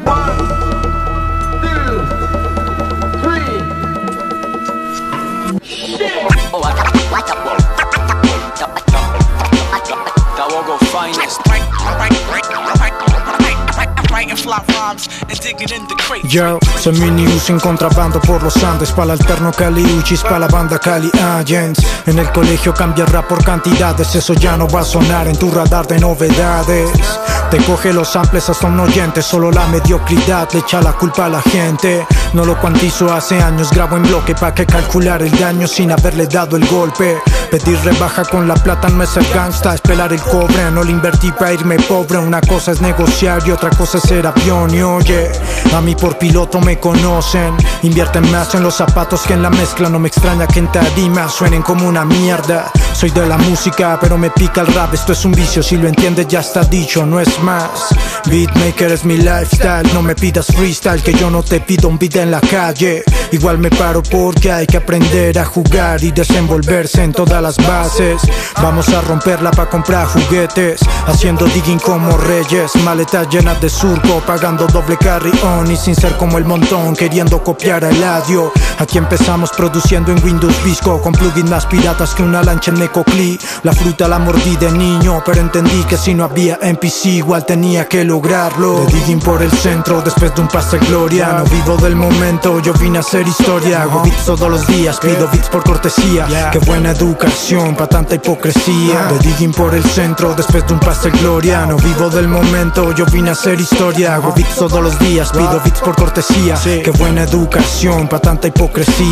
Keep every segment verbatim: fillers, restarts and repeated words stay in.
Yo, soy mini Uzi en contrabando por los Andes, pa' la alterno Cali Uchis, pa' la banda Cali Agents. En el colegio cambia rap por cantidades, eso ya no va a sonar en tu radar de novedades. Te coge los samples hasta un oyente, solo la mediocridad le echa la culpa a la gente. No lo cuantizo hace años, grabo en bloque pa' que calcular el daño sin haberle dado el golpe. Pedir rebaja con la plata no es ser gangsta, es pelar el cobre, no le invertí pa' irme pobre. Una cosa es negociar y otra cosa es ser avión. Y oye, a mí por piloto me conocen, invierten más en los zapatos que en la mezcla. No me extraña que en tarima suenen como una mierda. Soy de la música pero me pica el rap, esto es un vicio, si lo entiendes ya está dicho, no es más. Beatmaker es mi lifestyle, no me pidas freestyle, que yo no te pido un beat en la calle. Igual me paro porque hay que aprender a jugar y desenvolverse en todas las bases. Vamos a romperla pa' comprar juguetes, haciendo digging como reyes. Maletas llenas de surco, pagando doble carry on y sin ser como el montón, queriendo copiar a Eladio. Aquí empezamos produciendo en Windows Visco, con plugins más piratas que una lancha en Necoclí. La fruta la mordí de niño, pero entendí que si no había N P C igual tenía que lograrlo. De digging por el centro después de un pase gloria. No vivo del momento, yo vine a hacer historia. Hago beats todos los días, pido beats por cortesía. Qué buena educación pa' tanta hipocresía. De digging por el centro después de un pase gloria. No vivo del momento, yo vine a hacer historia. Hago beats todos los días, pido beats por cortesía. Qué buena educación pa' tanta hipocresía.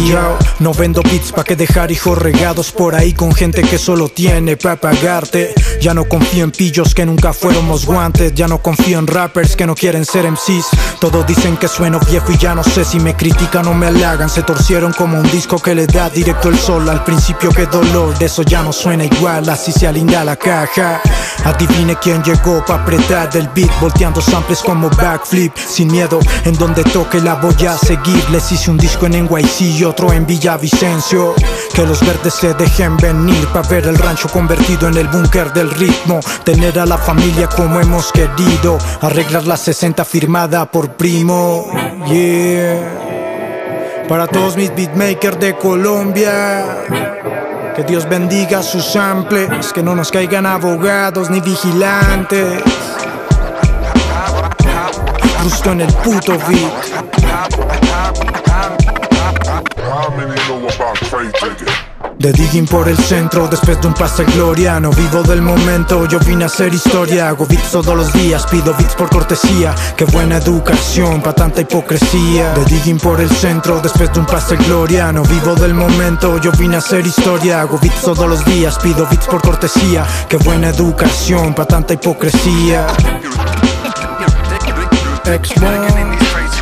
No vendo beats pa' que dejar hijos regados por ahí con gente que solo tiene pa' pagarte. Ya no confío en pillos que nunca fuéramos guantes. Ya no confío en rappers que no quieren ser M Cs. Todos dicen que sueno viejo y ya no sé si me critican o me halagan. Se torcieron como un disco que le da directo el sol. Al principio qué dolor, de eso ya no suena igual, así se alinea la caja. Adivine quién llegó pa' apretar del beat, volteando samples como backflip. Sin miedo, en donde toque la voy a seguir. Les hice un disco en N Y C y otro en Villavicencio. Que los verdes se dejen venir pa' ver el rancho convertido en el búnker del ritmo. Tener a la familia como hemos querido, arreglar la sesenta firmada por Primo. Yeah. Para todos mis beatmakers de Colombia, que Dios bendiga sus samples, que no nos caigan abogados ni vigilantes. Justo en el puto beat. De digging por el centro después de un pase gloria. No vivo del momento, yo vine a hacer historia. Hago beats todos los días, pido beats por cortesía. Qué buena educación pa' tanta hipocresía. De digging por el centro después de un pase gloria. No vivo del momento, yo vine a hacer historia. Hago beats todos los días, pido beats por cortesía. Qué buena educación pa' tanta hipocresía. X one.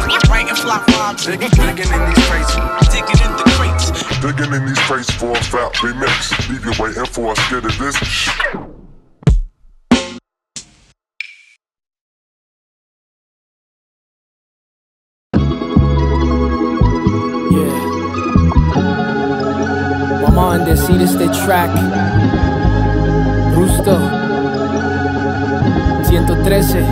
Digging in these crates for a fat remix. Leave you waiting for a skid of this. Yeah. Vamos a bendecir este track. Rusto ciento trece.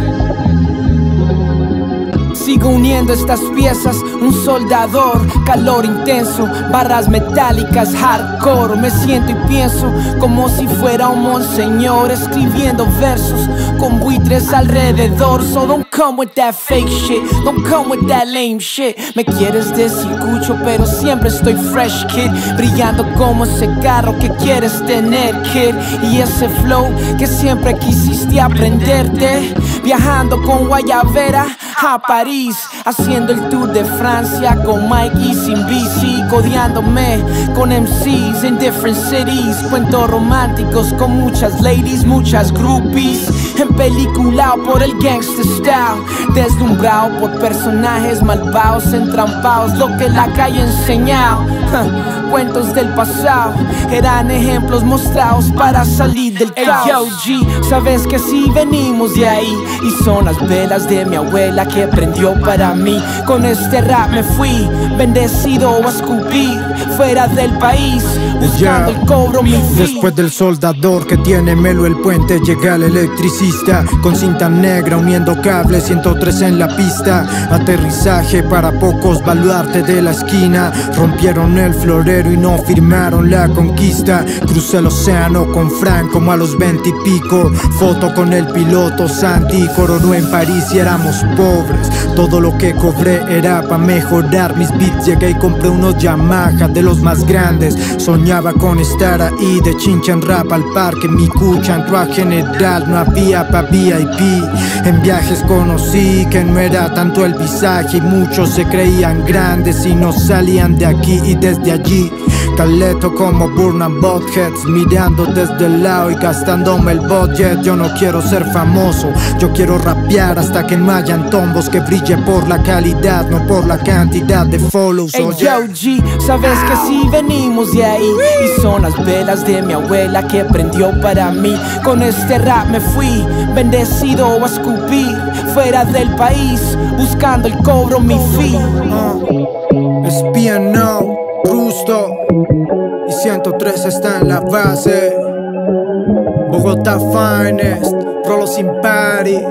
Sigo uniendo estas piezas, un soldador, calor intenso, barras metálicas, hardcore. Me siento y pienso como si fuera un monseñor, escribiendo versos con buitres alrededor. So don't come with that fake shit, don't come with that lame shit. Me quieres decir cucho, pero siempre estoy fresh, kid, brillando como ese carro que quieres tener, kid. Y ese flow que siempre quisiste aprenderte, viajando con Guayavera a París, haciendo el tour de Francia con Mike y sin bici, codeándome con M Cs en different cities, cuentos románticos con muchas ladies, muchas groupies, empeliculado por el gangster style, deslumbrado por personajes malvados, entrampados, lo que la calle enseñado. Cuentos del pasado eran ejemplos mostrados para salir del caos. Hey, yo, G, sabes que sí venimos de ahí, y son las velas de mi abuela que prendió para mí. Con este rap me fui bendecido a escupir fuera del país, buscando yeah. el cobro mi fee. Después del soldador que tiene Melo el puente, llega el electricista autopista, con cinta negra uniendo cables, ciento tres en la pista. Aterrizaje para pocos, baluarte de la esquina. Rompieron el florero y no firmaron la conquista. Crucé el océano con Frank como a los veinte y pico. Foto con el piloto Santi, coronó en París y éramos pobres. Todo lo que cobré era pa' mejorar mis beats. Llegué y compré unos Yamaha de los más grandes. Soñaba con estar ahí de chincha en rap al parque. Mi cucha entró a general, no había pa' V I P. En viajes conocí que no era tanto el visaje y muchos se creían grandes y no salían de aquí. Y desde allí caleto como Burnan Botheads, mirando desde el lado y gastándome el budget. Yo no quiero ser famoso, yo quiero rapear hasta que no hayan tombos. Que brille por la calidad, no por la cantidad de follows. Hey, yo, G, sabes que sí venimos de ahí. Y son las velas de mi abuela que prendió para mí. Con este rap me fui, bendecido a escupir fuera del país, buscando el cobro, mi fee. uh, Es P N O, Rusto y ciento tres está en la base. Bogotá Finest, Rolo sin Paris.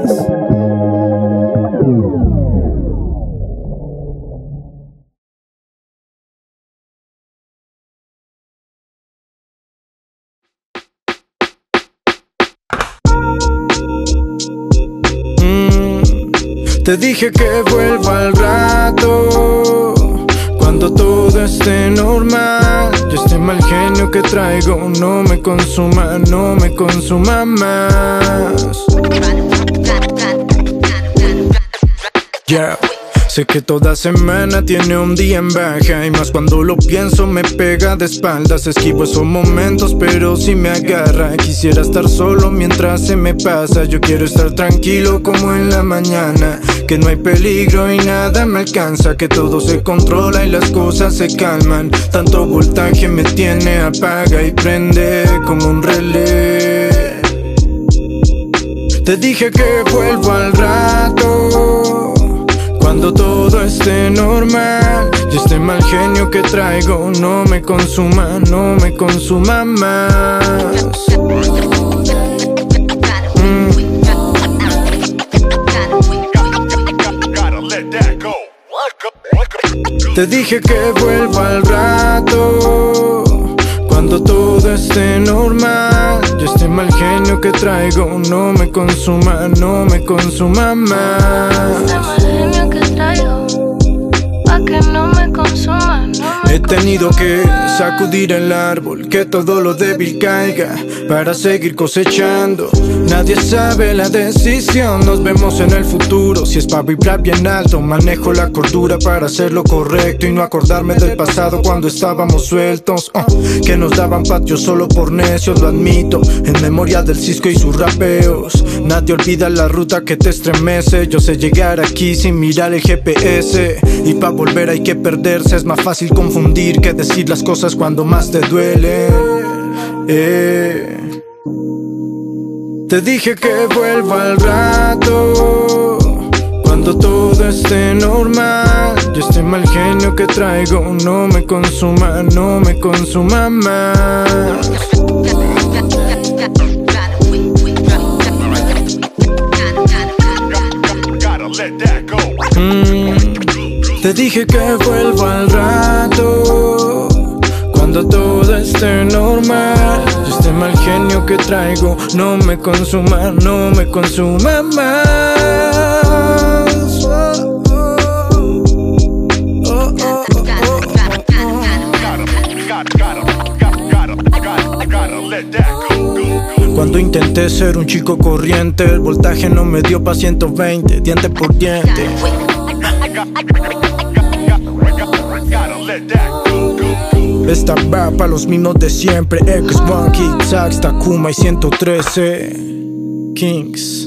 Te dije que vuelva al rato, cuando todo esté normal. Yo este mal genio que traigo no me consuma, no me consuma más. Yeah. Sé que toda semana tiene un día en baja, y más cuando lo pienso me pega de espaldas. Esquivo esos momentos pero si me agarra. Quisiera estar solo mientras se me pasa. Yo quiero estar tranquilo como en la mañana, que no hay peligro y nada me alcanza, que todo se controla y las cosas se calman. Tanto voltaje me tiene apaga y prende como un relé. Te dije que vuelvo al rato, cuando todo esté normal. Y este mal genio que traigo no me consuma, no me consuma más. mm. Te dije que vuelva al rato, cuando todo esté normal. Y este mal genio que traigo no me consuma, no me consuma más. Este mal genio que traigo, pa' que no me consuma, no me He tenido que sacudir el árbol, que todo lo débil caiga, para seguir cosechando. Nadie sabe la decisión, nos vemos en el futuro. Si es pa' vibrar bien alto, manejo la cordura para hacer lo correcto y no acordarme del pasado cuando estábamos sueltos. uh, Que nos daban patio solo por necios, lo admito. En memoria del Cisco y sus rapeos, nadie olvida la ruta que te estremece. Yo sé llegar aquí sin mirar el G P S, y pa' volver hay que perderse. Es más fácil confundir que decir las cosas cuando más te duelen. eh. Te dije que vuelva al rato, cuando todo esté normal. Y este mal genio que traigo no me consuma, no me consuma más. mm. Te dije que vuelva al rato, cuando todo esté normal. Y este mal genio que traigo no me consuma, no me consuma más. Oh, oh, oh, oh, oh. Cuando intenté ser un chico corriente, el voltaje no me dio pa' ciento veinte, diente por diente. Esta va pa' los mismos de siempre, X, Monkey, Sax, Takuma y ciento trece Kings.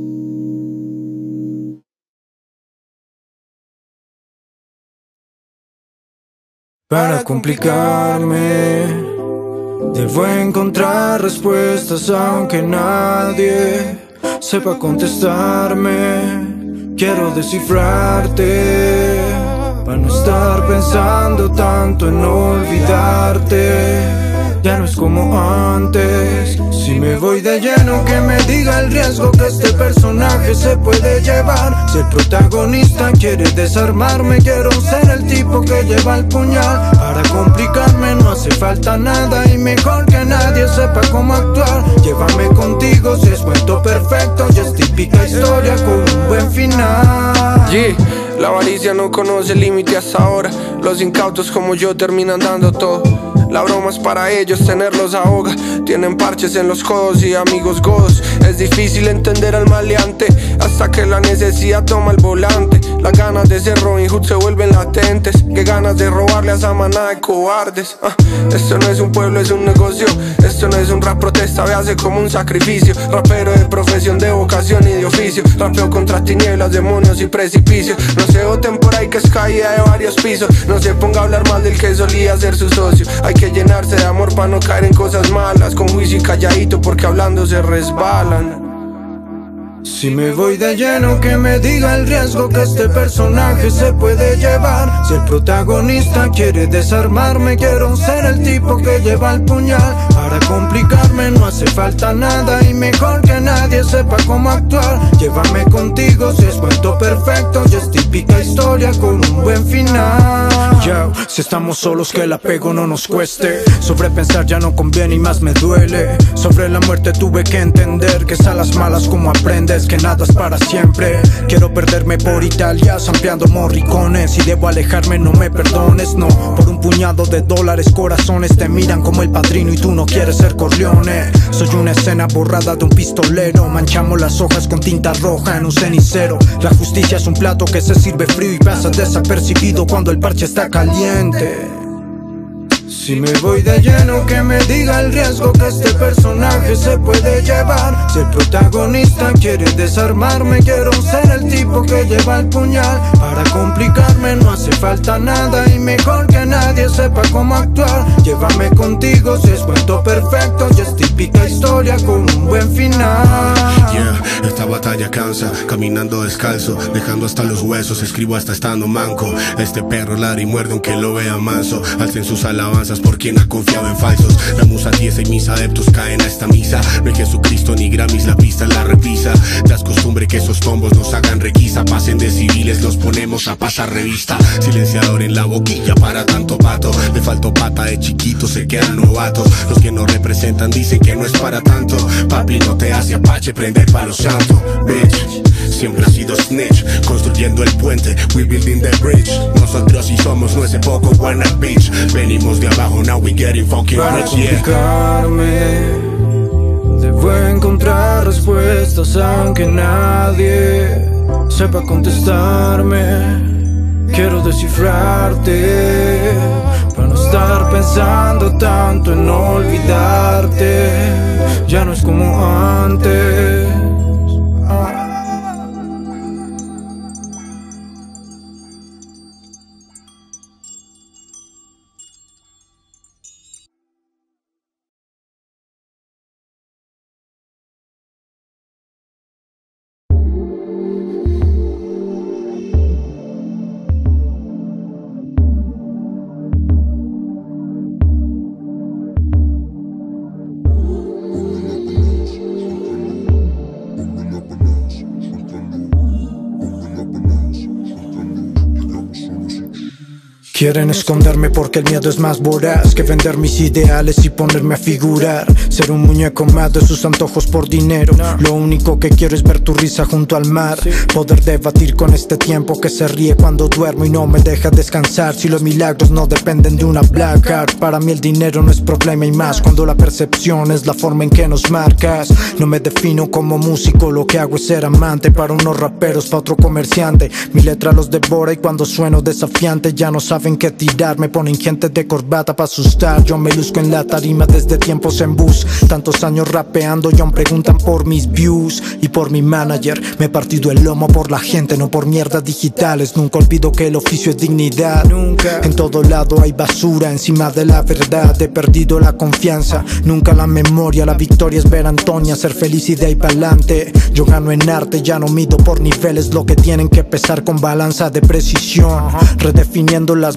Para complicarme, debo encontrar respuestas aunque nadie sepa contestarme. Quiero descifrarte, para no estar pensando tanto en olvidarte. ya no es como antes. Si me voy de lleno, que me diga el riesgo que este personaje se puede llevar. Si el protagonista quiere desarmarme, quiero ser el tipo que lleva el puñal. Para complicarme no hace falta nada, y mejor que nadie sepa cómo actuar. Llévame contigo si es cuento perfecto, y es típica historia con un buen final. Yeah. La avaricia no conoce límite hasta ahora. Los incautos como yo terminan dando todo. La broma es para ellos, tenerlos ahoga. Tienen parches en los codos y amigos godos. Es difícil entender al maleante hasta que la necesidad toma el volante. Las ganas de ser Robin Hood se vuelven latentes. Qué ganas de robarle a esa manada de cobardes. ah, Esto no es un pueblo, es un negocio. Esto no es un rap protesta, véase como un sacrificio. Rapero de profesión, de vocación y de oficio. Rapeo contra tinieblas, demonios y precipicios. No se voten por ahí que es caída de varios pisos. No se ponga a hablar mal del que solía ser su socio. Hay que llenarse de amor para no caer en cosas malas. Con juicio y calladito porque hablando se resbalan. Si me voy de lleno, que me diga el riesgo que este personaje se puede llevar. Si el protagonista quiere desarmarme, quiero ser el tipo que lleva el puñal. Para complicarme no hace falta nada, y mejor que nadie sepa cómo actuar. Llévame contigo si es cuento perfecto, y es típica historia con un buen final. Yo, si estamos solos que el apego no nos cueste. Sobrepensar ya no conviene y más me duele. Sobre la muerte tuve que entender que es a las malas como aprendes, que nada es para siempre. Quiero perderme por Italia zampeando morricones. Si debo alejarme no me perdones, no. Por un puñado de dólares corazones te miran como el padrino y tú no quieres ser Corleone. Soy una escena borrada de un pistolero. Manchamos las hojas con tinta roja en un cenicero. La justicia es un plato que se sirve frío y pasa desapercibido cuando el parche está caliente. Si me voy de lleno, que me diga el riesgo que este personaje se puede llevar. Si el protagonista quiere desarmarme, quiero ser el tipo que lleva el puñal. Para complicarme no hace falta nada, y mejor que nadie sepa cómo actuar. Llévame contigo si es cuento perfecto, y es típica historia con un buen final. Yeah, esta batalla cansa, caminando descalzo, dejando hasta los huesos, escribo hasta estando manco. Este perro ladra y muerde aunque lo vea manso. Alcen sus alabanzas por quien ha confiado en falsos. La musa tiesa y mis adeptos caen a esta misa. No hay Jesucristo ni Grammys, la pista la repisa. Ya es costumbre que esos tombos nos hagan requisa. Pasen de civiles, los ponemos a pasar revista. Silenciador en la boquilla para tanto pato. Le faltó pata de chiquito, se quedan novatos. Los que no representan dicen que no es para tanto. Papi no te hace apache, prende el palo santo. Bitch, siempre ha sido snitch, construyendo el puente, we building the bridge. Nosotros sí somos, no ese poco buena bitch. Venimos de abajo, now we getting fucking Para rich, yeah. complicarme, debo encontrar respuestas aunque nadie sepa contestarme. Quiero descifrarte, para no estar pensando tanto en olvidarte. Ya no es como antes. Quieren esconderme porque el miedo es más voraz que vender mis ideales y ponerme a figurar. Ser un muñeco más de sus antojos por dinero. Lo único que quiero es ver tu risa junto al mar. Poder debatir con este tiempo que se ríe cuando duermo y no me deja descansar. Si los milagros no dependen de una black card. Para mí el dinero no es problema y más cuando la percepción es la forma en que nos marcas. No me defino como músico, lo que hago es ser amante. Para unos raperos, para otro comerciante. Mi letra los devora y cuando sueno desafiante ya no saben que tirar, me ponen gente de corbata para asustar. Yo me luzco en la tarima desde tiempos en bus. Tantos años rapeando y aún preguntan por mis views y por mi manager. Me he partido el lomo por la gente, no por mierdas digitales. Nunca olvido que el oficio es dignidad. Nunca. En todo lado hay basura encima de la verdad. He perdido la confianza, nunca la memoria. La victoria es ver a Antonia ser feliz y de ahí pa'lante. Yo gano en arte, ya no mido por niveles lo que tienen que pesar con balanza de precisión. Redefiniendo las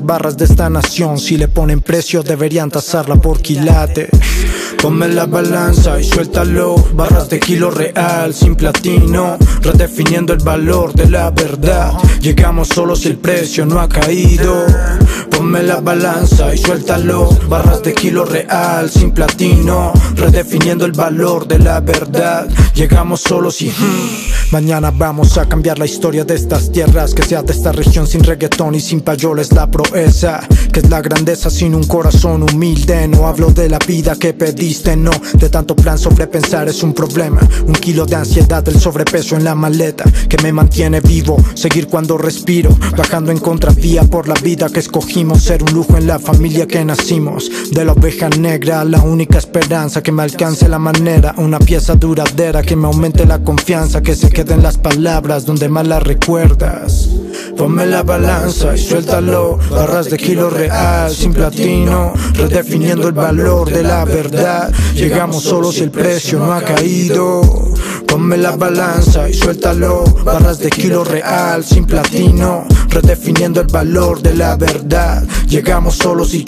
las barras de esta nación. Si le ponen precio deberían tasarla por quilates. Ponme la balanza y suéltalo, barras de kilo real sin platino, redefiniendo el valor de la verdad. Llegamos solo si el precio no ha caído. Ponme la balanza y suéltalo, barras de kilo real sin platino, redefiniendo el valor de la verdad. Llegamos solo si hmm, mañana vamos a cambiar la historia de estas tierras. Que sea de esta región sin reggaetón y sin payoles la proeza. Que es la grandeza sin un corazón humilde. No hablo de la vida que pediste, no. De tanto plan sobrepensar es un problema. Un kilo de ansiedad, el sobrepeso en la maleta que me mantiene vivo. Seguir cuando respiro, bajando en contravía por la vida que escogimos. Ser un lujo en la familia que nacimos. De la oveja negra, la única esperanza. Que me alcance la manera, una pieza duradera. Que me aumente la confianza, que se queden las palabras donde más las recuerdas. Ponme la balanza y suéltalo, barras de kilo real sin platino, redefiniendo el valor de la verdad. Llegamos solo si el precio no ha caído. Ponme la balanza y suéltalo, barras de kilo real sin platino, redefiniendo el valor de la verdad. Llegamos solo si...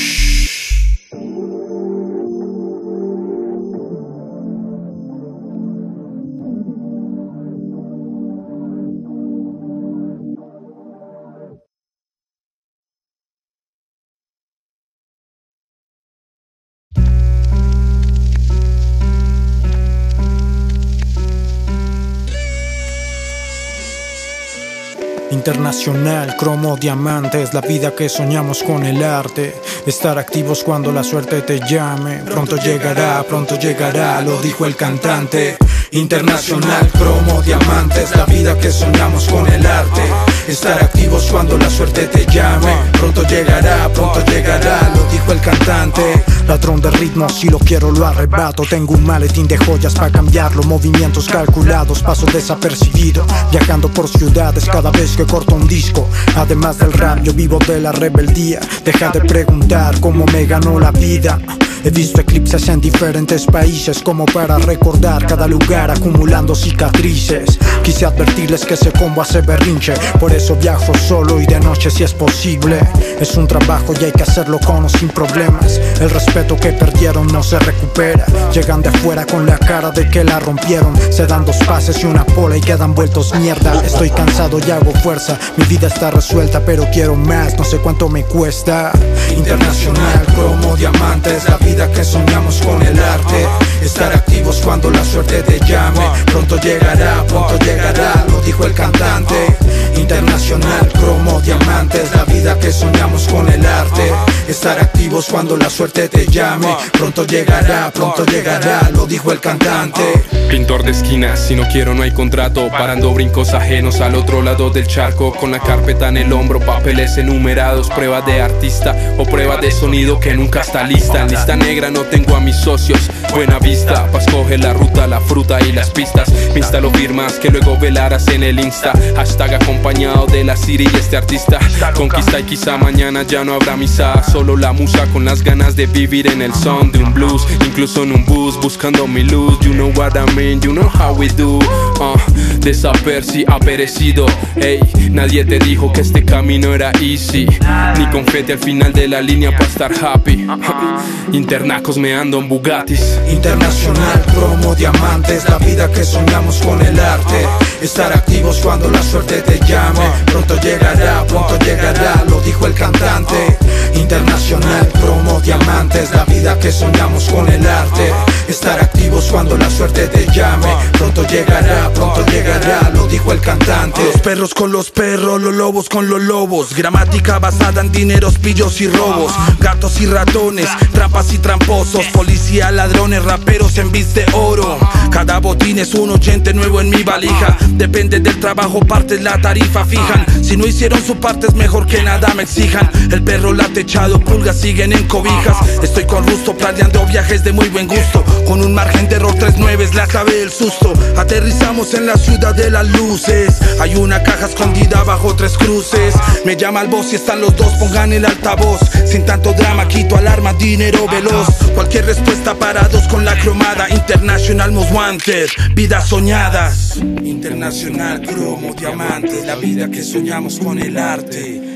Internacional, cromo, diamantes, la vida que soñamos con el arte. Estar activos cuando la suerte te llame. Pronto llegará, pronto llegará, lo dijo el cantante. Internacional, cromo, diamantes, la vida que soñamos con el arte. Estar activos cuando la suerte te llame. Pronto llegará, pronto llegará, lo dijo el cantante. Ladrón de ritmo, si lo quiero lo arrebato. Tengo un maletín de joyas para cambiarlo. Movimientos calculados, paso desapercibido. Viajando por ciudades cada vez que corto un disco. Además del rap yo vivo de la rebeldía. Deja de preguntar cómo me ganó la vida. He visto eclipses en diferentes países como para recordar cada lugar acumulando cicatrices. Quise advertirles que ese combo hace berrinche, por eso viajo solo y de noche si es posible. Es un trabajo y hay que hacerlo con o sin problemas. El respeto que perdieron no se recupera. Llegan de afuera con la cara de que la rompieron. Se dan dos pases y una pola y quedan vueltos mierda. Estoy cansado y hago fuerza. Mi vida está resuelta pero quiero más, no sé cuánto me cuesta. Internacional, cromo, diamantes, la vida que soñamos con el arte. Estar activos cuando la suerte te llame. Pronto llegará, pronto llegará, lo dijo el cantante. Internacional, cromo, diamantes, la vida que soñamos con el arte. Estar activos cuando la suerte te llame. Pronto llegará, pronto llegará, lo dijo el cantante. Pintor de esquinas, si no quiero no hay contrato. Parando brincos ajenos al otro lado del charco. Con la carpeta en el hombro, papeles enumerados. Prueba de artista o prueba de sonido que nunca está lista. En lista negra no tengo a mis socios. Buena vista, pa' escoger la ruta, la fruta y las pistas. Me instalo firmas que luego velarás en el Insta. Hashtag acompañado de la Siri y este artista. Conquista y quizá mañana ya no habrá misa. Solo la musa con las ganas de vivir en el son de un blues. Incluso en un bus buscando mi luz. You know what I mean, you know how we do. uh, Desaperci ha perecido. Ey, nadie te dijo que este camino era easy. Ni confeti al final de la línea para estar happy. Internacos me ando en Bugattis. Internacional, cromo, diamantes, la vida que soñamos con el arte. Estar activos cuando la suerte te llame. Pronto llegará, pronto llegará, lo dijo el cantante. Internacional, cromo, diamantes, la vida que soñamos con el arte. Estar activos cuando la suerte te llame. Pronto llegará, pronto llegará, lo dijo el cantante. Los perros con los perros, los lobos con los lobos. Gramática basada en dineros, pillos y robos. Gatos y ratones, trampas y tramposos. Policía, ladrones, raperos en bis de oro. Cada botín es un oyente nuevo en mi valija. Depende del trabajo, partes la tarifa fijan. Si no hicieron su parte es mejor que nada me exijan. El perro la ha techado, pulgas siguen en cobijas. Estoy con Rusto planeando viajes de muy buen gusto. Con un margen de error tres nueve es la clave del susto. Aterrizamos en la ciudad de las luces. Hay una caja escondida bajo tres cruces. Me llama el boss y están los dos, pongan el altavoz. Sin tanto drama, quito alarma, dinero veloz. Cualquier respuesta para dos con la cromada. International Most Wanted, vidas soñadas. Internacional, cromo, diamantes, la vida que soñamos con el arte.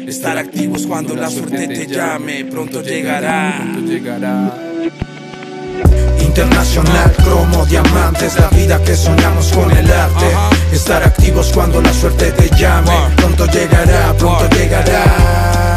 Estar activos cuando la suerte te llame, pronto llegará. Pronto llegará. Internacional, cromo, diamantes, la vida que soñamos con el arte. Estar activos cuando la suerte te llame, pronto llegará, pronto llegará.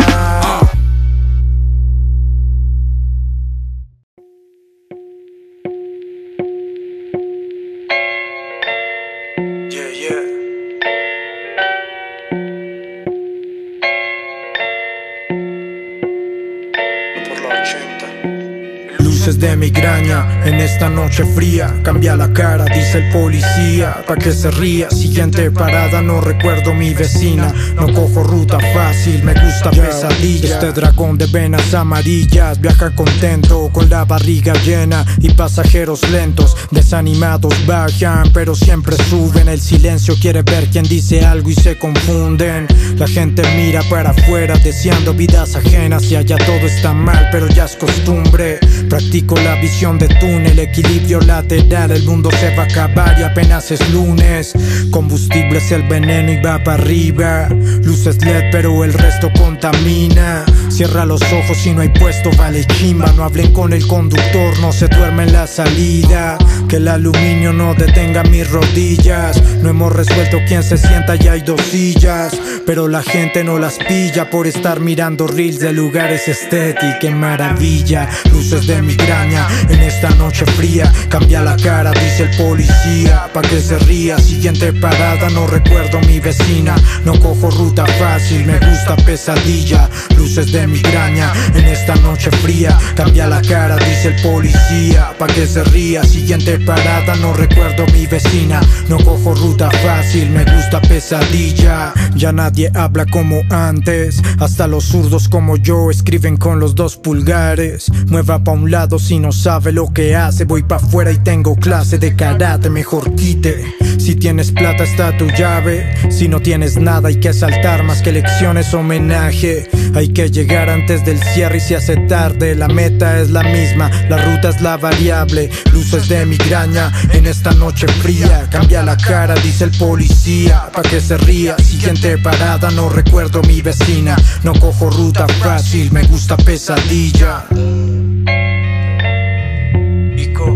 Luces de migraña en esta noche fría. Cambia la cara, dice el policía, pa' que se ría. Siguiente parada, no recuerdo mi vecina. No cojo ruta fácil, me gusta pesadilla. Este dragón de venas amarillas viaja contento, con la barriga llena y pasajeros lentos. Desanimados bajan, pero siempre suben. El silencio quiere ver quién dice algo y se confunden. La gente mira para afuera deseando vidas ajenas, y allá todo está mal, pero ya es costumbre. Practico la visión de túnel, equilibrio lateral. El mundo se va a acabar y apenas es lunes. Combustible es el veneno y va para arriba. Luces L E D pero el resto contamina. Cierra los ojos y no hay puesto, vale chimba. No hablen con el conductor, no se duerme en la salida. Que el aluminio no detenga mis rodillas. No hemos resuelto quién se sienta, ya hay dos sillas, pero la gente no las pilla por estar mirando reels de lugares estéticos. ¡Qué maravilla! Luces de migraña en esta noche fría. Cambia la cara, dice el policía, pa' que se ría. Siguiente parada, no recuerdo mi vecina. No cojo ruta fácil, me gusta pesadilla. Luces de migraña en esta noche fría. Cambia la cara, dice el policía, pa' que se ría. Siguiente parada, no recuerdo mi vecina. No cojo ruta fácil, me gusta pesadilla. Ya nadie habla como antes, hasta los zurdos como yo escriben con los dos pulgares. Mueva pa' un lado si no sabe lo que hace. Voy pa' afuera y tengo clase de karate, mejor quite. Si tienes plata está tu llave, si no tienes nada hay que saltar. Más que lecciones, homenaje. Hay que llegar antes del cierre y se hace tarde. La meta es la misma, la ruta es la variable. Luces de migraña en esta noche fría. Cambia la cara, dice el policía, pa' que se ría. Siguiente parada, no recuerdo mi vecina. No cojo ruta fácil, me gusta pesadilla. Pico.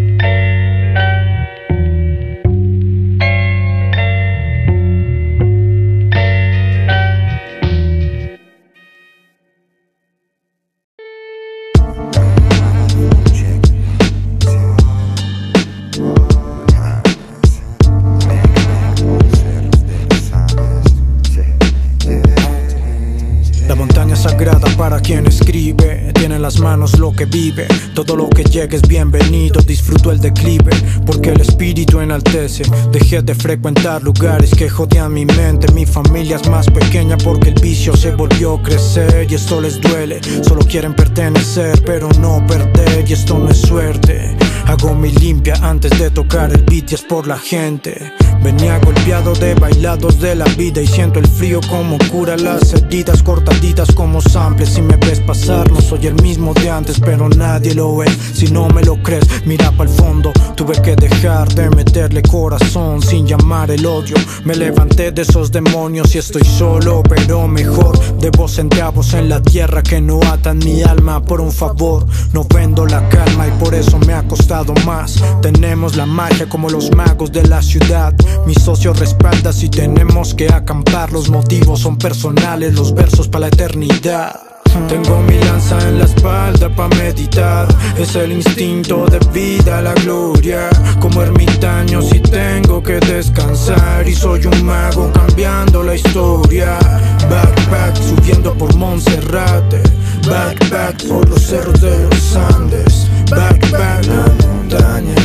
Para quien escribe, tiene en las manos lo que vive. Todo lo que llegue es bienvenido, disfruto el declive, porque el espíritu enaltece. Dejé de frecuentar lugares que jodían mi mente. Mi familia es más pequeña porque el vicio se volvió a crecer. Y esto les duele, solo quieren pertenecer pero no perder, y esto no es suerte. Hago mi limpia antes de tocar el beat y es por la gente. Venía golpeado de bailados de la vida y siento el frío como cura las heridas, cortaditas como samples. Si me ves pasar no soy el mismo de antes, pero nadie lo ve. Si no me lo crees, mira pa'l fondo. Tuve que dejar de meterle corazón sin llamar el odio. Me levanté de esos demonios y estoy solo, pero mejor. Debo centavos en la tierra que no atan mi alma. Por un favor, no vendo la calma y por eso me ha costado más. Tenemos la magia como los magos de la ciudad. Mi socio respalda si tenemos que acampar. Los motivos son personales, los versos para la eternidad. Tengo mi lanza en la espalda pa' meditar. Es el instinto de vida, la gloria. Como ermitaño si tengo que descansar. Y soy un mago cambiando la historia. Backpack subiendo por Monserrate. Backpack por los cerros de los Andes. Backpack la montaña.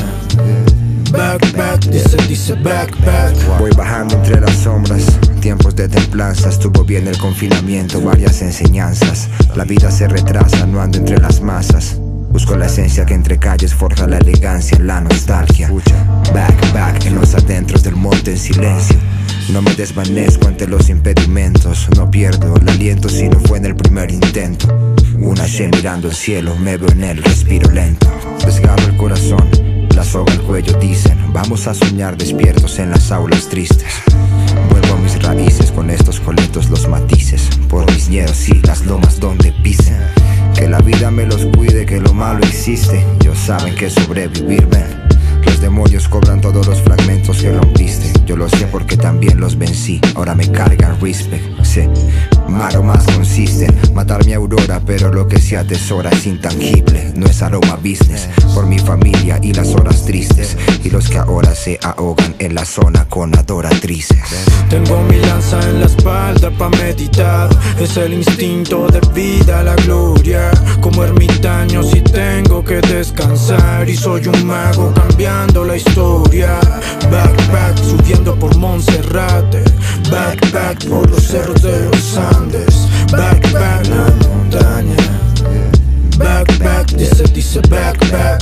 Backpack, dice, dice backpack. Voy bajando entre las sombras, tiempos de templanza. Estuvo bien el confinamiento, varias enseñanzas. La vida se retrasa, no ando entre las masas. Busco la esencia que entre calles forja la elegancia, la nostalgia. Backpack en los adentros del monte en silencio. No me desvanezco ante los impedimentos. No pierdo el aliento si no fue en el primer intento. Una She mirando el cielo, me veo en él, respiro lento. Desgarro el corazón, la soga al cuello dicen. Vamos a soñar despiertos en las aulas tristes. Vuelvo a mis raíces con estos coletos, los matices. Por mis existe, ellos saben que sobrevivir, ven. Los demonios cobran todos los fragmentos que rompiste. Yo lo sé porque también los vencí. Ahora me cargan respect, sé. Malo más consiste en matar mi aurora, pero lo que se atesora es intangible. No es aroma business. Por mi familia y las horas tristes, y los que ahora se ahogan en la zona con adoratrices. Tengo mi lanza en la espalda pa' meditar. Es el instinto de vida, la gloria. Como ermitaño si tengo que descansar. Y soy un mago cambiando la historia. Backpack subiendo por Monserrate. Backpack por los cerros de los Andes. Backpack la montaña. Backpack, dice, dice backpack.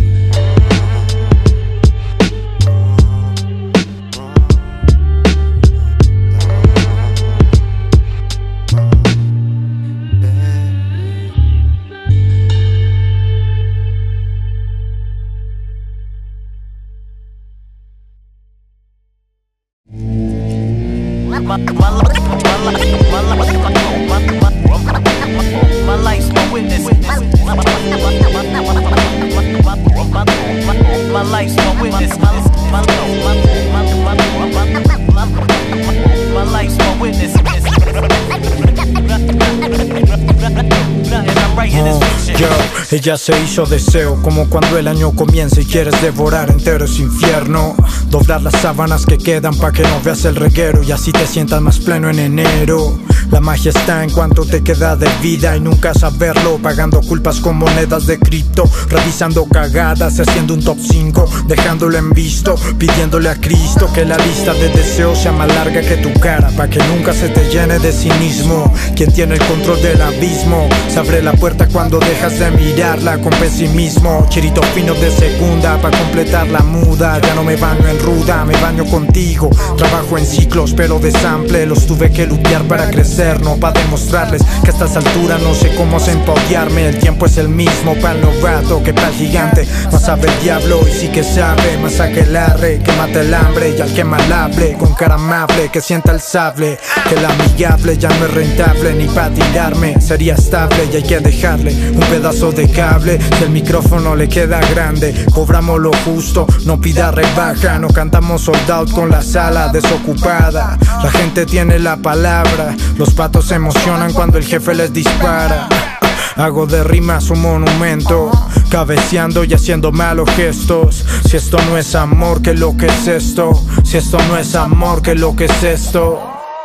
Ella se hizo deseo, como cuando el año comienza y quieres devorar entero ese infierno. Doblar las sábanas que quedan pa' que no veas el reguero y así te sientas más pleno en enero. La magia está en cuanto te queda de vida y nunca saberlo, pagando culpas con monedas de cripto, revisando cagadas, haciendo un top cinco, dejándolo en visto, pidiéndole a Cristo que la lista de deseos sea más larga que tu cara, pa' que nunca se te llene de cinismo. Quien tiene el control del abismo, se abre la puerta cuando dejas de mirarla con pesimismo. Chirito fino de segunda pa' completar la muda, ya no me baño en ruda, me baño contigo. Trabajo en ciclos pero de sample, los tuve que lutear para crecer, no pa' demostrarles que a estas alturas no sé cómo centodiarme. El tiempo es el mismo para el novato que para el gigante. Más sabe el diablo y sí que sabe, más aquelarre que mate el hambre y al que mal hable, con cara amable que sienta el sable. Que el amigable ya no es rentable ni pa' tirarme, sería estable y hay que dejarle un pedazo de cable. Si el micrófono le queda grande, cobramos lo justo, no pida rebaja. No cantamos sold out con la sala desocupada. La gente tiene la palabra, los patos se emocionan cuando el jefe les dispara. Hago de rimas un monumento, cabeceando y haciendo malos gestos. Si esto no es amor, ¿qué lo que es esto? Si esto no es amor, ¿qué lo que es esto?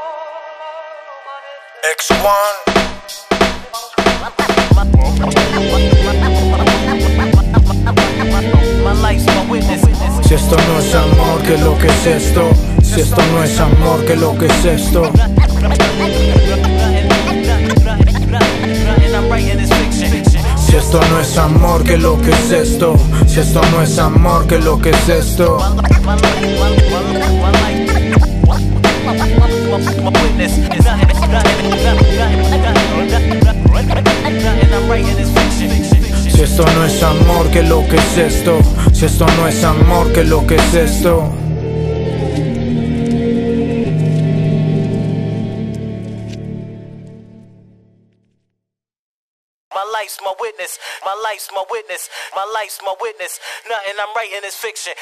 X uno. Si esto no es amor, ¿qué lo que es esto? Si esto no es amor, ¿qué lo que es esto? Si esto no es amor, ¿qué lo que es esto? Si esto no es amor, ¿qué lo que es esto? Si esto no es amor, ¿qué lo que es esto? Si esto no es amor, ¿qué lo que es esto? My life's my witness, my life's my witness, my life's my witness. Nothing I'm writing is fiction.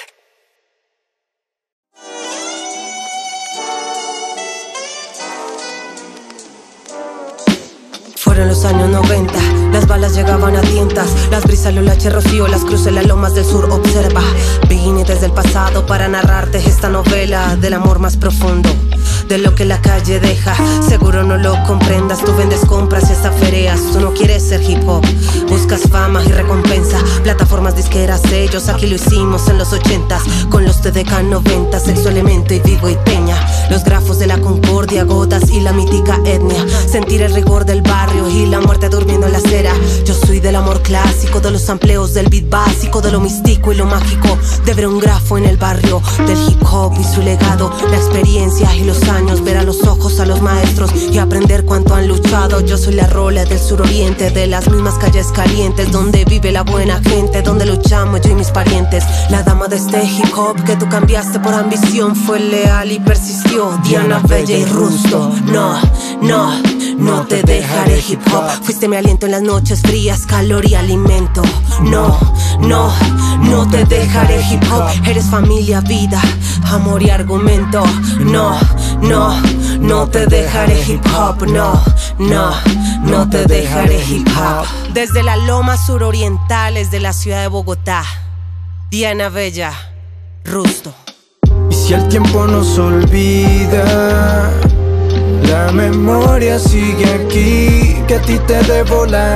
Fueron los años noventa, las balas llegaban a tientas, las brisas, los laches, rocío, las cruces, las lomas del sur, observa. Vine desde el pasado para narrarte esta novela del amor más profundo, de lo que la calle deja. Seguro no lo comprendas, tú vendes compras y hasta fereas. Tú no quieres ser hip hop, buscas fama y recompensa. Plataformas disqueras, sellos, aquí lo hicimos en los ochentas, con los T D K noventa, Sexo Elemento y Vigo y Peña. Los grafos de la concordia, gotas y la mítica etnia. Sentir el rigor del barrio y la muerte durmiendo en la acera. Yo soy del amor clásico, de los amplios del beat básico, de lo místico y lo mágico, de ver un grafo en el barrio, del hip hop y su legado, la experiencia y los años, ver a los ojos a los maestros y aprender cuánto han luchado. Yo soy la rola del suroriente, de las mismas calles calientes, donde vive la buena gente, donde luchamos yo y mis parientes. La dama de este hip hop que tú cambiaste por ambición fue leal y persistió, Diana, Bella y Rusto. No, no, no te dejaré hip hop. Fuiste mi aliento en las noches frías, calor y alimento. No, no, no te dejaré hip hop. Eres familia, vida, amor y argumento. No, no, no te dejaré hip hop. No, no, no te dejaré hip hop. Desde las lomas surorientales de la ciudad de Bogotá, Diana Bella, Rusto. Y si el tiempo nos olvida, la memoria sigue aquí, que a ti te debo la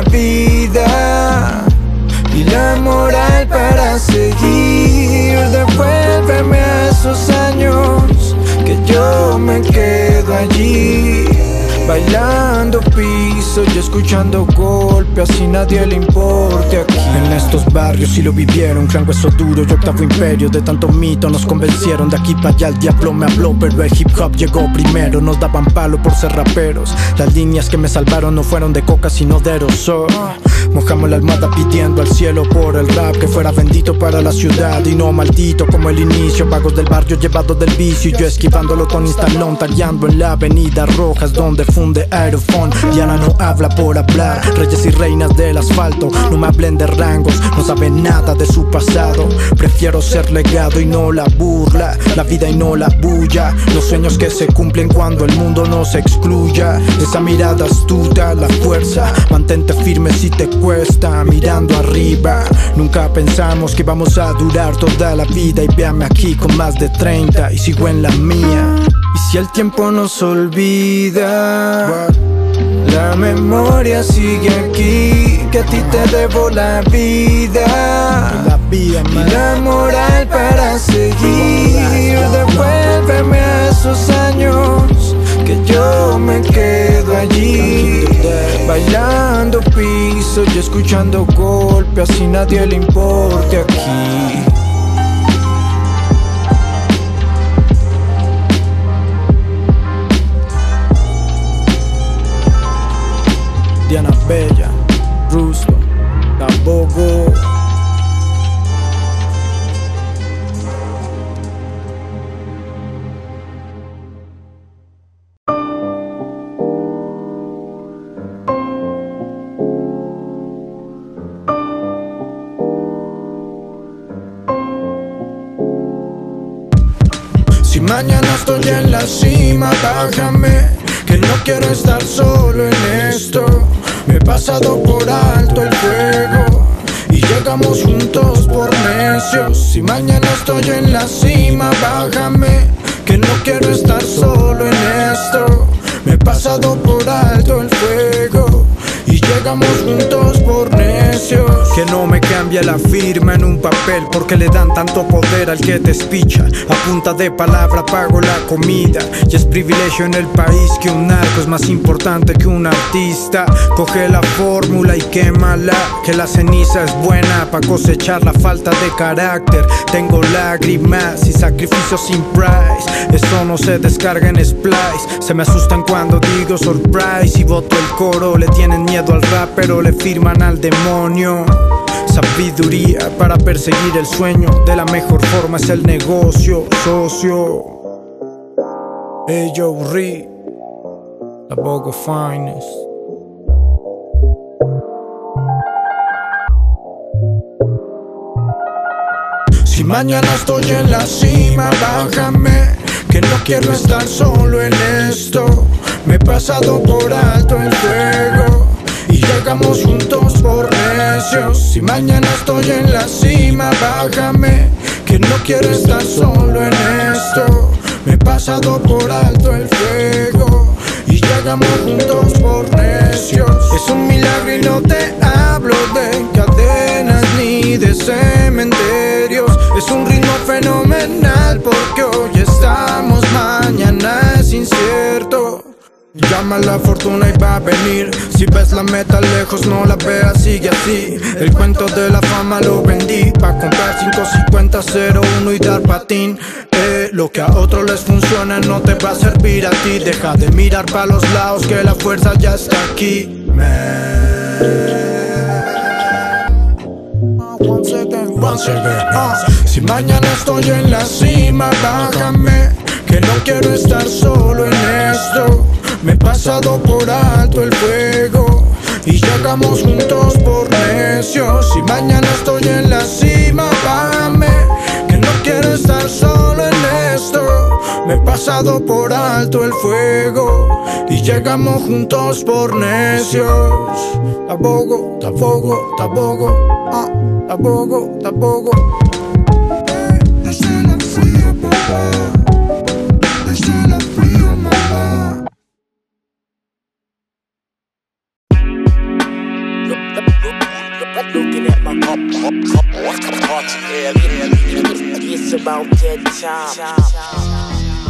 vida y la moral para seguir. Devuélveme a esos años que yo me quedo allí, bailando piso y escuchando golpes, así nadie le importe aquí. En estos barrios sí lo vivieron, clan hueso duro y octavo imperio. De tanto mito nos convencieron, de aquí para allá el diablo me habló, pero el hip hop llegó primero. Nos daban palo por ser raperos, las líneas que me salvaron no fueron de coca sino de aerosol. Mojamos la almohada pidiendo al cielo por el rap, que fuera bendito para la ciudad y no maldito como el inicio. Vagos del barrio llevados del vicio y yo esquivándolo con Instalón, tagueando en la avenida Rojas donde funde Aerofón. Diana no habla por hablar, reyes y reinas del asfalto no me hablen de rangos, no saben nada de su pasado. Prefiero ser legado y no la burla, la vida y no la bulla, los sueños que se cumplen cuando el mundo nos excluya. Esa mirada astuta, la fuerza, mantente firme si te cuesta, mirando arriba. Nunca pensamos que íbamos a durar toda la vida y véame aquí con más de treinta y sigo en la mía. Y si el tiempo nos olvida, la memoria sigue aquí, que a ti te debo la vida, la vida y la moral para seguir. Devuélveme a esos años que yo me quedo allí, bailando piso y escuchando golpes, así nadie le importe aquí. Diana Bella, Rusto, Tabogo. Si mañana estoy en la cima, bájame, que no quiero estar solo en esto. Me he pasado por alto el fuego y llegamos juntos por necios. Si mañana estoy en la cima, bájame, que no quiero estar solo en esto. Me he pasado por alto el fuego y llegamos juntos por necios. Que no me cambia la firma en un papel, porque le dan tanto poder al que te espicha. A punta de palabra pago la comida, y es privilegio en el país que un narco es más importante que un artista. Coge la fórmula y quémala, que la ceniza es buena pa' cosechar la falta de carácter. Tengo lágrimas y sacrificios sin price, eso no se descarga en splice. Se me asustan cuando digo surprise y boto el coro. Le tienen miedo al rap pero le firman al demonio. Sabiduría para perseguir el sueño, de la mejor forma es el negocio, socio. Hey yo, Ri, la Bogo Finest. Si mañana estoy en la cima, bájame, que no quiero estar solo en esto. Me he pasado por alto el fuego y llegamos juntos por necios. Si mañana estoy en la cima, bájame, que no quiero estar solo en esto. Me he pasado por alto el fuego y llegamos juntos por necios. Es un milagro y no te hablo de cadenas ni de cementerios. Es un ritmo fenomenal porque hoy estamos, mañana es incierto. Llama a la fortuna y va a venir. Si ves la meta lejos no la veas, sigue así. El cuento de la fama lo vendí pa' comprar cinco cincuenta cero uno y dar patín. Eh, lo que a otros les funciona no te va a servir a ti. Deja de mirar pa' los lados que la fuerza ya está aquí. Once again, once again. Uh, si mañana estoy en la cima, bájame, que no quiero estar solo en esto. Me he pasado por alto el fuego y llegamos juntos por necios. Y mañana estoy en la cima, dame, que no quiero estar solo en esto. Me he pasado por alto el fuego y llegamos juntos por necios. Tabogo, tabogo, tabogo, ah, tabogo, tabogo. Desde la fría, papá. Desde la fría, mamá. Looking at my party area, it's about that time.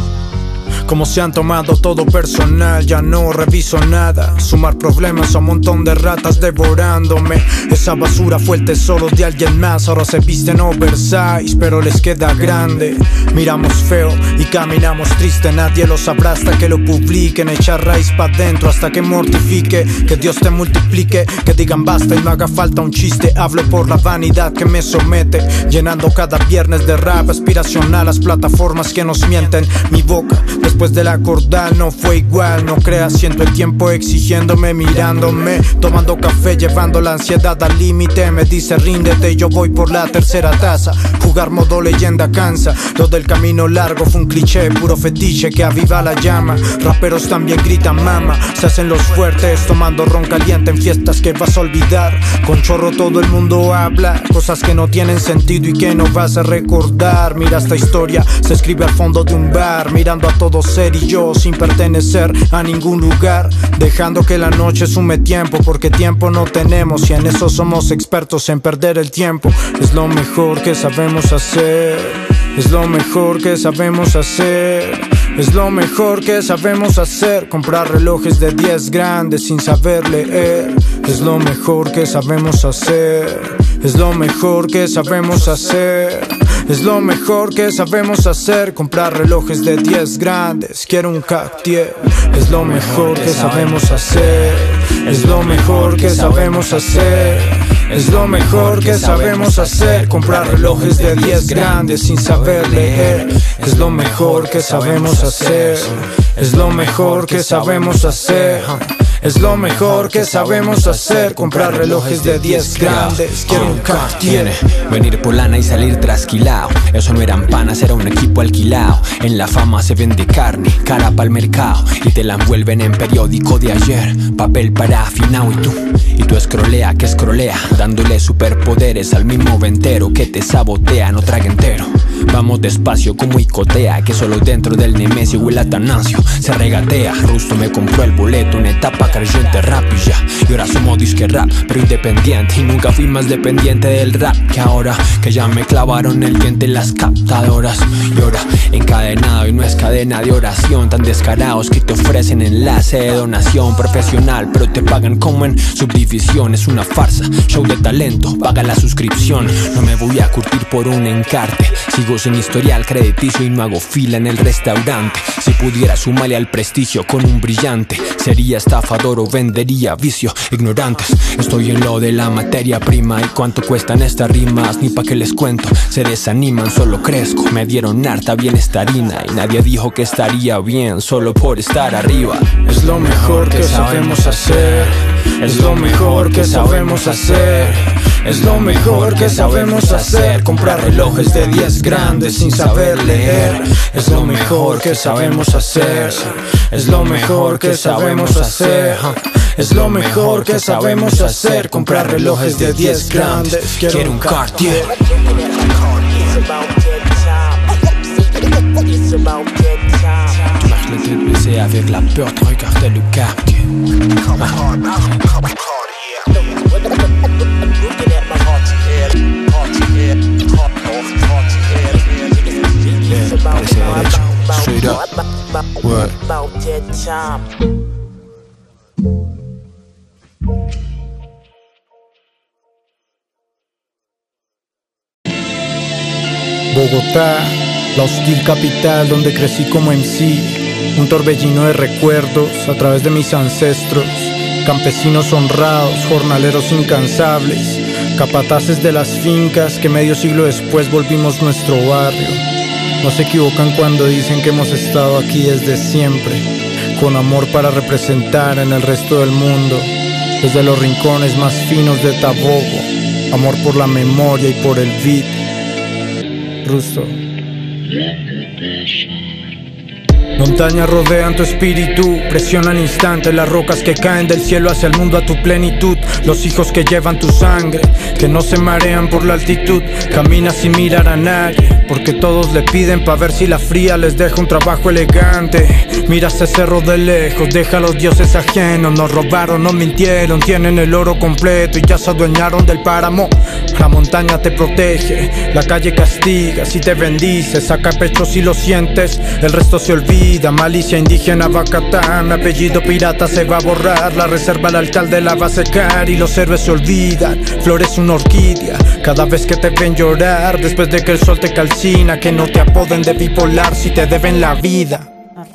Como se han tomado todo personal, ya no reviso nada. Sumar problemas a un montón de ratas devorándome. Esa basura fue el tesoro de alguien más. Ahora se visten oversize, pero les queda grande. Miramos feo y caminamos triste. Nadie lo sabrá hasta que lo publiquen. Echar raíz pa' dentro hasta que mortifique. Que Dios te multiplique, que digan basta y no haga falta un chiste. Hablo por la vanidad que me somete, llenando cada viernes de rap aspiracional las plataformas que nos mienten. Mi boca después del acordar no fue igual. No creas, siento el tiempo exigiéndome, mirándome, tomando café, llevando la ansiedad al límite. Me dice ríndete y yo voy por la tercera taza. Jugar modo leyenda cansa. Lo del camino largo fue un cliché, puro fetiche que aviva la llama. Raperos también gritan mama, se hacen los fuertes tomando ron caliente en fiestas que vas a olvidar. Con chorro todo el mundo habla, cosas que no tienen sentido y que no vas a recordar. Mira esta historia, se escribe al fondo de un bar, mirando a todos ser y yo sin pertenecer a ningún lugar, dejando que la noche sume tiempo, porque tiempo no tenemos y en eso somos expertos, en perder el tiempo. Es lo mejor que sabemos hacer, es lo mejor que sabemos hacer, es lo mejor que sabemos hacer. Comprar relojes de diez grandes sin saber leer, es lo mejor que sabemos hacer, es lo mejor que sabemos hacer, es lo mejor que sabemos hacer. Comprar relojes de diez grandes, quiero un Cartier. Es lo mejor que sabemos hacer, es lo mejor que sabemos hacer, es lo mejor que sabemos hacer. Comprar relojes de diez grandes sin saber leer, es lo mejor que sabemos hacer, es lo mejor que sabemos hacer, es lo mejor que sabemos hacer. Comprar relojes de diez grandes, quiero un Cartier. Venir por lana y salir trasquilao, eso no eran panas, era un equipo alquilado. En la fama se vende carne, cara pa'l mercado, y te la envuelven en periódico de ayer, papel parafinao. Y tú, y tú escrolea que escrolea, dándole superpoderes al mismo ventero que te sabotea, no traga entero. Vamos despacio como icotea, que solo dentro del Nemesio o el Atanasio se regatea. Rusto me compró el boleto, una etapa creyente rap y ya. Y ahora somos disque rap, pero independiente. Y nunca fui más dependiente del rap que ahora, que ya me clavaron el diente en las captadoras. Y ahora encadenado, y no es cadena de oración, tan descarados que te ofrecen enlace de donación profesional, pero te pagan como en subdivisión. Es una farsa, show de talento, paga la suscripción. No me voy a curtir por un encarte, sigo sin historial crediticio y no hago fila en el restaurante. Si pudiera sumarle al prestigio con un brillante, sería estafador o vendería vicio. Ignorantes, estoy en lo de la materia prima. ¿Y cuánto cuestan estas rimas? Ni pa' que les cuento, se desaniman, solo crezco. Me dieron harta bienestarina y nadie dijo que estaría bien solo por estar arriba. Es lo mejor que sabemos hacer, es lo mejor que sabemos hacer, es lo mejor que sabemos hacer. Comprar relojes de diez grandes sin saber leer, es lo mejor que sabemos hacer, es lo mejor que sabemos hacer, es lo mejor que sabemos hacer. Comprar relojes de diez grandes, quiero un Cartier. Tu marches la tête baissée avec la peur de regarder le quartier. Parece derecho, straight up, word. Bogotá, la hostil capital donde crecí como M C. Un torbellino de recuerdos a través de mis ancestros. Campesinos honrados, jornaleros incansables, capataces de las fincas que medio siglo después volvimos nuestro barrio. No se equivocan cuando dicen que hemos estado aquí desde siempre. con amor para representar en el resto del mundo, desde los rincones más finos de Tabogo, amor por la memoria y por el beat. Rusto. Montañas rodean tu espíritu, presión al instante, las rocas que caen del cielo hacia el mundo a tu plenitud. Los hijos que llevan tu sangre, que no se marean por la altitud. Camina sin mirar a nadie, porque todos le piden pa' ver si la fría les deja un trabajo elegante. Mira ese cerro de lejos, deja a los dioses ajenos. Nos robaron, nos mintieron, tienen el oro completo y ya se adueñaron del páramo. La montaña te protege, la calle castiga si te bendice. Saca pecho si lo sientes, el resto se olvida. Malicia indígena va a catar, mi apellido pirata se va a borrar. La reserva al alcalde la va a secar y los héroes se olvidan. Florece una orquídea cada vez que te ven llorar, después de que el sol te calcina. Que no te apoden de bipolar si te deben la vida.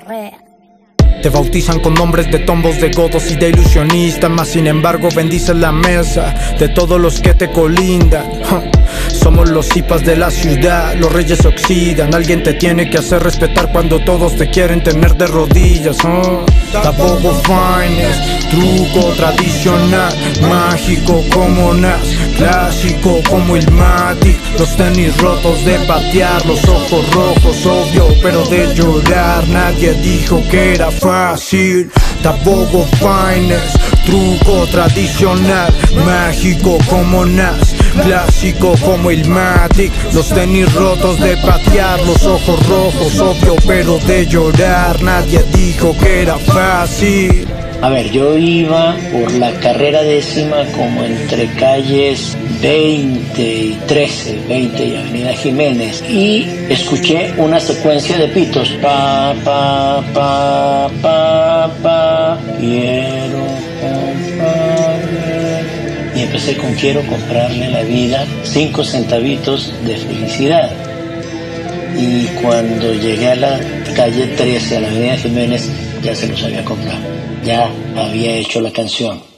Te bautizan con nombres de tombos, de godos y de ilusionistas, mas sin embargo bendices la mesa de todos los que te colindan. Somos los hipas de la ciudad, los reyes oxidan. Alguien te tiene que hacer respetar cuando todos te quieren tener de rodillas. oh. Tabogo Finest, truco tradicional, mágico como Nas, clásico como Ilmatic. Los tenis rotos de patear, los ojos rojos, obvio, pero de llorar. Nadie dijo que era fácil. Tabogo Finest, truco tradicional, mágico como Nas, clásico como Ilmatic. Los tenis rotos de patear, los ojos rojos, obvio, pero de llorar. Nadie dijo que era fácil. A ver, yo iba por la carrera décima como entre calles veinte y trece, veinte y Avenida Jiménez, y escuché una secuencia de pitos. Pa, pa, pa, pa, pa, quiero comprarle. Y empecé con quiero comprarle la vida, cinco centavitos de felicidad. Y cuando llegué a la calle trece, a la Avenida Jiménez, ya se los había comprado. Ya había hecho la canción.